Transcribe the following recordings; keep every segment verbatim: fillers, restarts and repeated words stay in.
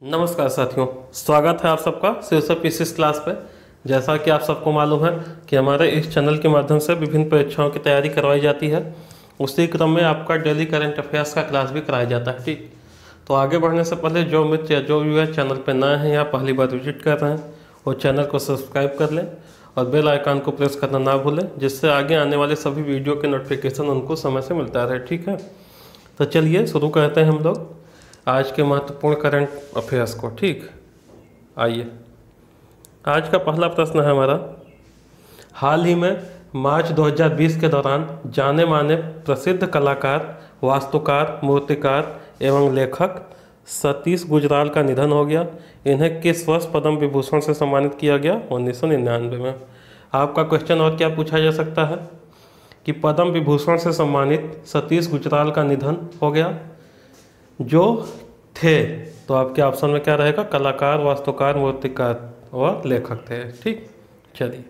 नमस्कार साथियों, स्वागत है आप सबका शिव पीसीस क्लास पे। जैसा कि आप सबको मालूम है कि हमारे इस चैनल के माध्यम से विभिन्न परीक्षाओं की तैयारी करवाई जाती है। उसी क्रम में आपका डेली करंट अफेयर्स का क्लास भी कराया जाता है। ठीक, तो आगे बढ़ने से पहले जो मित्र या जो व्यूअर चैनल पर नए हैं या पहली बार विजिट कर रहे हैं वो चैनल को सब्सक्राइब कर लें और बेल आइकन को प्रेस करना ना भूलें, जिससे आगे आने वाले सभी वीडियो के नोटिफिकेशन उनको समय से मिलता रहे। ठीक है, तो चलिए शुरू करते हैं हम लोग आज के महत्वपूर्ण करंट अफेयर्स को। ठीक, आइए आज का पहला प्रश्न है हमारा, हाल ही में मार्च दो हज़ार बीस के दौरान जाने माने प्रसिद्ध कलाकार, वास्तुकार, मूर्तिकार एवं लेखक सतीश गुजराल का निधन हो गया। इन्हें किस वर्ष पद्म विभूषण से सम्मानित किया गया? उन्नीस सौ निन्यानवे में। आपका क्वेश्चन और क्या पूछा जा सकता है कि पद्म विभूषण से सम्मानित सतीश गुजराल का निधन हो गया, जो थे, तो आपके ऑप्शन में क्या रहेगा? कलाकार, वास्तुकार, मूर्तिकार और लेखक थे। ठीक, चलिए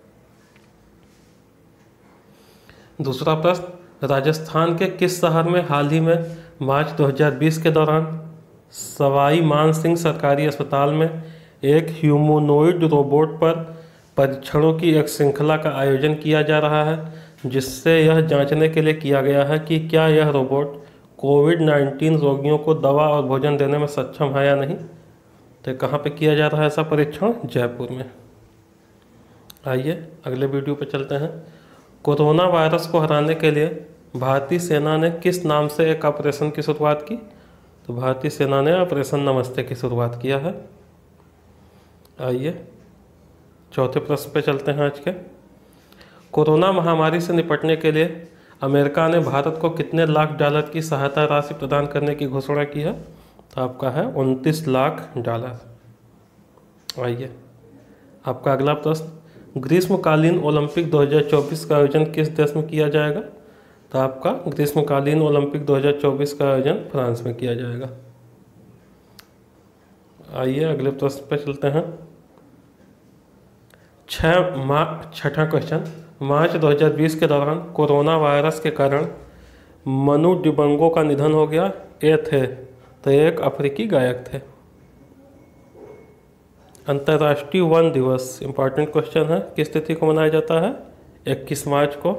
दूसरा प्रश्न, राजस्थान के किस शहर में हाल ही में मार्च दो हज़ार बीस के दौरान सवाई मान सिंह सरकारी अस्पताल में एक ह्यूमनोइड रोबोट पर परीक्षणों की एक श्रृंखला का आयोजन किया जा रहा है, जिससे यह जांचने के लिए किया गया है कि क्या यह रोबोट कोविड नाइन्टीन रोगियों को दवा और भोजन देने में सक्षम है या नहीं? तो कहाँ पे किया जा रहा है ऐसा परीक्षण? जयपुर में। आइए अगले वीडियो पे चलते हैं। कोरोना वायरस को हराने के लिए भारतीय सेना ने किस नाम से एक ऑपरेशन की शुरुआत की? तो भारतीय सेना ने ऑपरेशन नमस्ते की शुरुआत किया है। आइए चौथे प्रश्न पे चलते हैं आज के। कोरोना महामारी से निपटने के लिए अमेरिका ने भारत को कितने लाख डॉलर की सहायता राशि प्रदान करने की घोषणा की है? तो आपका है उनतीस लाख डॉलर। आइए आपका अगला प्रश्न, ग्रीष्मकालीन ओलंपिक दो हज़ार चौबीस का आयोजन किस देश में किया जाएगा? तो आपका ग्रीष्मकालीन ओलंपिक दो हज़ार चौबीस का आयोजन फ्रांस में किया जाएगा। आइए अगले प्रश्न पर चलते हैं। छः मार्च छठा क्वेश्चन, मार्च दो हज़ार बीस के दौरान कोरोना वायरस के कारण मनु डिबंगो का निधन हो गया। ये थे, तो एक अफ्रीकी गायक थे। अंतर्राष्ट्रीय वन दिवस, इम्पॉर्टेंट क्वेश्चन है, किस तिथि को मनाया जाता है? इक्कीस मार्च को।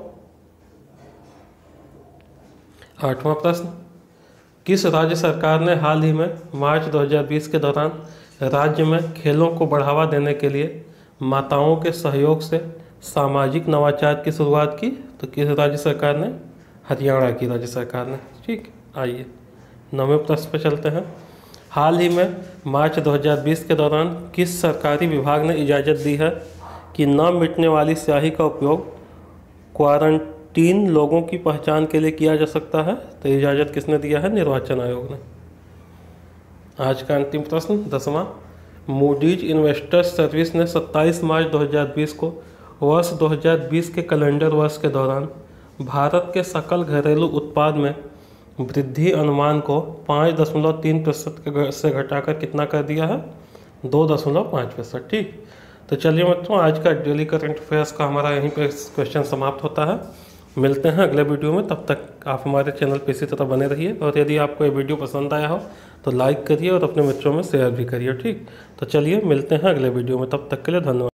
आठवां प्रश्न, किस राज्य सरकार ने हाल ही में मार्च दो हज़ार बीस के दौरान राज्य में खेलों को बढ़ावा देने के लिए माताओं के सहयोग से सामाजिक नवाचार की शुरुआत की? तो किस राज्य सरकार ने? हरियाणा की राज्य सरकार ने। ठीक, आइए नौवें प्रश्न पर चलते हैं। हाल ही में मार्च दो हज़ार बीस के दौरान किस सरकारी विभाग ने इजाज़त दी है कि न मिटने वाली स्याही का उपयोग क्वारंटीन लोगों की पहचान के लिए किया जा सकता है? तो इजाज़त किसने दिया है? निर्वाचन आयोग ने। आज का अंतिम प्रश्न दसवां, मूडीज इन्वेस्टर्स सर्विस ने सत्ताईस मार्च दो हज़ार बीस को वर्ष दो हज़ार बीस के कैलेंडर वर्ष के दौरान भारत के सकल घरेलू उत्पाद में वृद्धि अनुमान को पाँच दशमलव तीन प्रतिशत से घटाकर कितना कर दिया है? दो दशमलव पाँच प्रतिशत। ठीक, तो चलिए मित्रों, आज का डेली करंट अफेयर्स का हमारा यहीं पे क्वेश्चन समाप्त होता है। मिलते हैं अगले वीडियो में, तब तक आप हमारे चैनल पर इसी तरह बने रहिए और यदि आपको ये वीडियो पसंद आया हो तो लाइक करिए और अपने मित्रों में शेयर भी करिए। ठीक, तो चलिए मिलते हैं अगले वीडियो में, तब तक के लिए धन्यवाद।